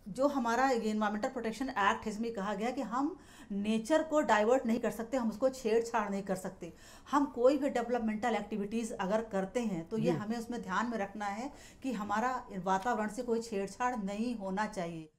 जो हमारा environmental protection act है, इसमें कहा गया कि हम नेचर को डाइवर्ट नहीं कर सकते, हम उसको छेड़छाड़ नहीं कर सकते। हम कोई भी डेवलपमेंटल एक्टिविटीज़ अगर करते हैं तो ये जी। हमें उसमें ध्यान में रखना है कि हमारा वातावरण से कोई छेड़छाड़ नहीं होना चाहिए।